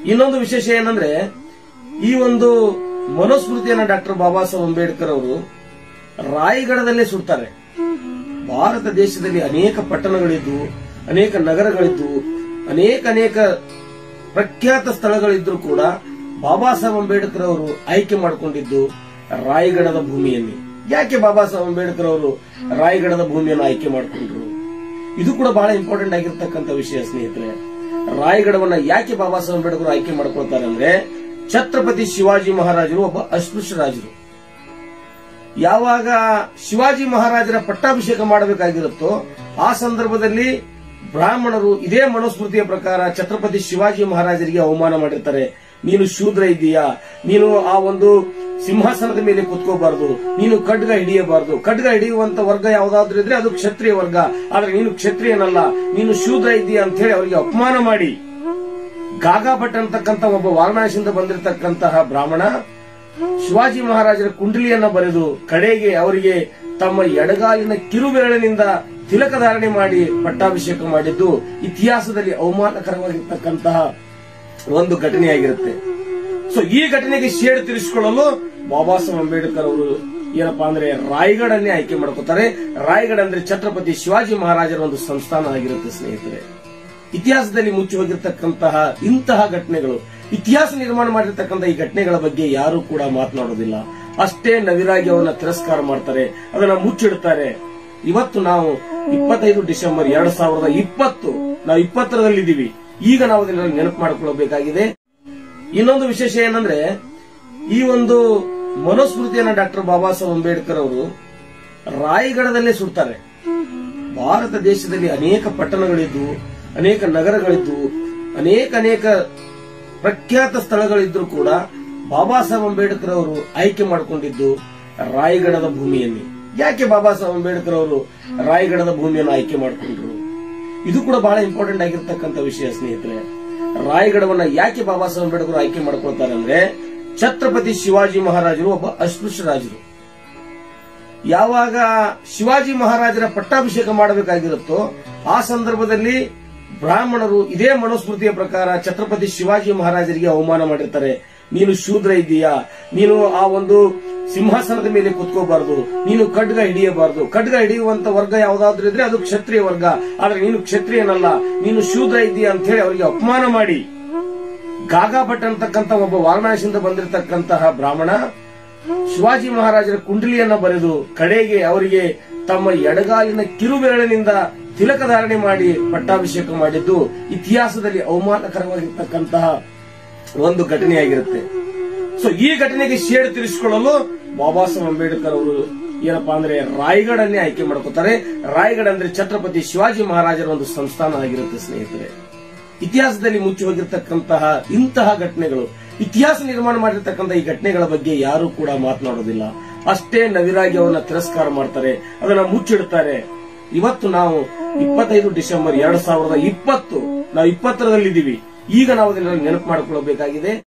ಇನ್ನೊಂದು ವಿಶೇಷ ಏನಂದ್ರೆ ಈ ಒಂದು ಮನುಸ್ಮೃತಿಯನ್ನ ಡಾಕ್ಟರ್ ಬಾಬಾ ಸಾಹೇಬ್ ಅಂಬೇಡ್ಕರ್ ಅವರು ರಾಯಗಢದಲ್ಲೇ ಸುಡ್ತಾರೆ. ಭಾರತ ದೇಶದಲ್ಲಿ ಅನೇಕ ಪಟ್ಟಣಗಳಿದ್ದು, ಅನೇಕ ನಗರಗಳಿದ್ದು, ಅನೇಕ ಪ್ರಖ್ಯಾತ ಸ್ಥಳಗಳಿದ್ರೂ ಕೂಡ ಬಾಬಾ ಸಾಹೇಬ್ ಅಂಬೇಡ್ಕರ್ ಅವರು ಆಯ್ಕೆ ಮಾಡಿಕೊಂಡಿದ್ದು ರಾಯಗಢದ ಭೂಮಿಯಲ್ಲಿ. ಯಾಕೆ ಬಾಬಾ ಸಾಹೇಬ್ ಅಂಬೇಡ್ಕರ್ ಅವರು ರಾಯಗಢದ ಭೂಮಿಯನ್ನು ಆಯ್ಕೆ ಮಾಡಿಕೊಂಡ್ರು? ಇದು ಕೂಡ ಬಹಳ ಇಂಪಾರ್ಟೆಂಟ್ ಆಗಿರ್ತಕ್ಕಂಥ ವಿಷಯ ಸ್ನೇಹಿತರೆ. ರಾಯಗಢವನ್ನ ಯಾಕೆ ಬಾಬಾ ಸಾಹೇಬ್ ಅಂಬೇಡ್ಕರ್ ಆಯ್ಕೆ ಮಾಡ್ಕೊಳ್ತಾರೆ ಅಂದ್ರೆ, ಛತ್ರಪತಿ ಶಿವಾಜಿ ಮಹಾರಾಜರು ಒಬ್ಬ ಅಸ್ಪೃಶ್ಯ ರಾಜರು. ಯಾವಾಗ ಶಿವಾಜಿ ಮಹಾರಾಜರ ಪಟ್ಟಾಭಿಷೇಕ ಮಾಡಬೇಕಾಗಿರುತ್ತೋ ಆ ಸಂದರ್ಭದಲ್ಲಿ ಬ್ರಾಹ್ಮಣರು ಇದೇ ಮನುಸ್ಮೃತಿಯ ಪ್ರಕಾರ ಛತ್ರಪತಿ ಶಿವಾಜಿ ಮಹಾರಾಜರಿಗೆ ಅವಮಾನ ಮಾಡಿರ್ತಾರೆ. ನೀನು ಶೂದ್ರ ಇದೀಯಾ, ನೀನು ಆ ಒಂದು ಸಿಂಹಾಸನದ ಮೇಲೆ ಕುತ್ಕೋಬಾರದು, ನೀನು ಖಡ್ಗ ಹಿಡಿಯಬಾರದು, ಖಡ್ಗ ಹಿಡಿಯುವಂತ ವರ್ಗ ಯಾವ್ದಾದ್ರು ಇದ್ರೆ ಅದು ಕ್ಷತ್ರಿಯ ವರ್ಗ, ಆದ್ರೆ ನೀನು ಕ್ಷತ್ರಿಯನಲ್ಲ, ನೀನು ಶೂದ್ರ ಇದೀಯಾ ಅಂತ ಹೇಳಿ ಅವರಿಗೆ ಅಪಮಾನ ಮಾಡಿ ಗಾಗಾ ಭಟ್ ಅಂತಕ್ಕಂಥ ಒಬ್ಬ ವಾರಣಾಸಿಯಿಂದ ಬಂದಿರತಕ್ಕಂತಹ ಬ್ರಾಹ್ಮಣ ಶಿವಾಜಿ ಮಹಾರಾಜರ ಕುಂಡಲಿಯನ್ನ ಬರೆದು ಕಡೆಗೆ ಅವರಿಗೆ ತಮ್ಮ ಎಡಗಾಲಿನ ಕಿರುಬೆರಳಿನಿಂದ ತಿಲಕಧಾರಣೆ ಮಾಡಿ ಪಟ್ಟಾಭಿಷೇಕ ಮಾಡಿದ್ದು ಇತಿಹಾಸದಲ್ಲಿ ಅವಮಾನಕರವಾಗಿರ್ತಕ್ಕಂತಹ ಒಂದು ಘಟನೆಯಾಗಿರುತ್ತೆ. ಸೊ ಈ ಘಟನೆಗೆ ಶೇಡ್ ತಿರ್ಸ್ಕೊಳ್ಳಲು ಬಾಬಾ ಸಾಹೇಬ್ ಅಂಬೇಡ್ಕರ್ ಅವರು ಏನಪ್ಪಾ ಅಂದ್ರೆ ರಾಯಗಢನ್ನೇ ಆಯ್ಕೆ ಮಾಡ್ಕೋತಾರೆ. ರಾಯಗಢ ಅಂದ್ರೆ ಛತ್ರಪತಿ ಶಿವಾಜಿ ಮಹಾರಾಜರ ಒಂದು ಸಂಸ್ಥಾನ ಆಗಿರುತ್ತೆ ಸ್ನೇಹಿತರೆ. ಇತಿಹಾಸದಲ್ಲಿ ಮುಚ್ಚಿ ಹೋಗಿರ್ತಕ್ಕಂತಹ ಇಂತಹ ಘಟನೆಗಳು, ಇತಿಹಾಸ ನಿರ್ಮಾಣ ಮಾಡಿರ್ತಕ್ಕಂಥ ಈ ಘಟನೆಗಳ ಬಗ್ಗೆ ಯಾರು ಕೂಡ ಮಾತನಾಡೋದಿಲ್ಲ. ಅಷ್ಟೇ ನವಿರಾಗಿ ಅವನ್ನ ತಿರಸ್ಕಾರ ಮಾಡ್ತಾರೆ, ಅದನ್ನ ಮುಚ್ಚಿಡ್ತಾರೆ. ಇವತ್ತು ನಾವು 25 ಡಿಸೆಂಬರ್ 2020 ನಾವು 20ರಲ್ಲಿದ್ದೀವಿ. ಈಗ ನಾವು ಅದನ್ನ ನೆನಪು ಮಾಡಿಕೊಳ್ಳಬೇಕಾಗಿದೆ. ಇನ್ನೊಂದು ವಿಶೇಷ ಏನಂದ್ರೆ ಈ ಒಂದು ಮನುಸ್ಮೃತಿಯನ್ನ ಡಾಕ್ಟರ್ ಬಾಬಾ ಸಾಹೇಬ್ ಅಂಬೇಡ್ಕರ್ ಅವರು ರಾಯಗಢದಲ್ಲೇ ಸುಡ್ತಾರೆ. ಭಾರತ ದೇಶದಲ್ಲಿ ಅನೇಕ ಪಟ್ಟಣಗಳಿದ್ದು, ಅನೇಕ ನಗರಗಳಿದ್ದು, ಅನೇಕ ಪ್ರಖ್ಯಾತ ಸ್ಥಳಗಳಿದ್ರೂ ಕೂಡ ಬಾಬಾ ಸಾಹೇಬ್ ಅಂಬೇಡ್ಕರ್ ಅವರು ಆಯ್ಕೆ ಮಾಡಿಕೊಂಡಿದ್ದು ರಾಯಗಢದ ಭೂಮಿಯಲ್ಲಿ. ಯಾಕೆ ಬಾಬಾ ಸಾಹೇಬ್ ಅಂಬೇಡ್ಕರ್ ಅವರು ರಾಯಗಢದ ಭೂಮಿಯನ್ನು ಆಯ್ಕೆ ಮಾಡಿಕೊಂಡ್ರು? ಇದು ಕೂಡ ಬಹಳ ಇಂಪಾರ್ಟೆಂಟ್ ಆಗಿರ್ತಕ್ಕಂಥ ವಿಷಯ ಸ್ನೇಹಿತರೆ. ರಾಯಗಢವನ್ನ ಯಾಕೆ ಬಾಬಾ ಸಾಹೇಬ್ ಅಂಬೇಡ್ಕರ್ ಆಯ್ಕೆ ಮಾಡ್ಕೊಳ್ತಾರೆ ಅಂದ್ರೆ, ಛತ್ರಪತಿ ಶಿವಾಜಿ ಮಹಾರಾಜರು ಒಬ್ಬ ಅಸ್ಪೃಶ್ಯ ರಾಜರು. ಯಾವಾಗ ಶಿವಾಜಿ ಮಹಾರಾಜರ ಪಟ್ಟಾಭಿಷೇಕ ಮಾಡಬೇಕಾಗಿರುತ್ತೋ ಆ ಸಂದರ್ಭದಲ್ಲಿ ಬ್ರಾಹ್ಮಣರು ಇದೇ ಮನುಸ್ಮೃತಿಯ ಪ್ರಕಾರ ಛತ್ರಪತಿ ಶಿವಾಜಿ ಮಹಾರಾಜರಿಗೆ ಅವಮಾನ ಮಾಡಿರ್ತಾರೆ. ನೀನು ಶೂದ್ರ ಇದೀಯಾ, ನೀನು ಆ ಒಂದು ಸಿಂಹಾಸನದ ಮೇಲೆ ಕುತ್ಕೋಬಾರದು, ನೀನು ಖಡ್ಗ ಹಿಡಿಯಬಾರದು, ಖಡ್ಗ ಹಿಡಿಯುವಂತ ವರ್ಗ ಯಾವ್ದಾದ್ರು ಇದ್ರೆ ಅದು ಕ್ಷತ್ರಿಯ ವರ್ಗ, ಆದ್ರೆ ನೀನು ಕ್ಷತ್ರಿಯನಲ್ಲ, ನೀನು ಶೂದ್ರ ಇದೀಯಾ ಅಂತ ಹೇಳಿ ಅವರಿಗೆ ಅಪಮಾನ ಮಾಡಿ ಗಾಗಾ ಭಟ್ ಅಂತಕ್ಕಂಥ ಒಬ್ಬ ವಾರಣಾಸಿಯಿಂದ ಬಂದಿರತಕ್ಕಂತಹ ಬ್ರಾಹ್ಮಣ ಶಿವಾಜಿ ಮಹಾರಾಜರ ಕುಂಡಲಿಯನ್ನ ಬರೆದು ಕಡೆಗೆ ಅವರಿಗೆ ತಮ್ಮ ಎಡಗಾಲಿನ ಕಿರುಬೆರಳಿನಿಂದ ತಿಲಕಧಾರಣೆ ಮಾಡಿ ಪಟ್ಟಾಭಿಷೇಕ ಮಾಡಿದ್ದು ಇತಿಹಾಸದಲ್ಲಿ ಅವಮಾನಕರವಾಗಿರ್ತಕ್ಕಂತಹ ಒಂದು ಘಟನೆಯಾಗಿರುತ್ತೆ. ಸೊ ಈ ಘಟನೆಗೆ ಶೇಡ್ ತಿರ್ಸ್ಕೊಳ್ಳಲು ಬಾಬಾ ಸಾಹೇಬ್ ಅಂಬೇಡ್ಕರ್ ಅವರು ಏನಪ್ಪಾ ಅಂದ್ರೆ ರಾಯಗಢನ್ನೇ ಆಯ್ಕೆ ಮಾಡ್ಕೋತಾರೆ. ರಾಯಗಢ ಅಂದ್ರೆ ಛತ್ರಪತಿ ಶಿವಾಜಿ ಮಹಾರಾಜರ ಒಂದು ಸಂಸ್ಥಾನ ಆಗಿರುತ್ತೆ ಸ್ನೇಹಿತರೆ. ಇತಿಹಾಸದಲ್ಲಿ ಮುಚ್ಚಿ ಹೋಗಿರ್ತಕ್ಕಂತಹ ಇಂತಹ ಘಟನೆಗಳು, ಇತಿಹಾಸ ನಿರ್ಮಾಣ ಮಾಡಿರ್ತಕ್ಕಂಥ ಈ ಘಟನೆಗಳ ಬಗ್ಗೆ ಯಾರು ಕೂಡ ಮಾತನಾಡೋದಿಲ್ಲ. ಅಷ್ಟೇ ನವಿರಾಗಿ ಅವನ್ನ ತಿರಸ್ಕಾರ ಮಾಡ್ತಾರೆ, ಅದನ್ನ ಮುಚ್ಚಿಡ್ತಾರೆ. ಇವತ್ತು ನಾವು 25 ಡಿಸೆಂಬರ್ 2020 ನಾವು 20ರಲ್ಲಿದ್ದೀವಿ. ಈಗ ನಾವು ಅದನ್ನ ನೆನಪು ಮಾಡಿಕೊಳ್ಳಬೇಕಾಗಿದೆ.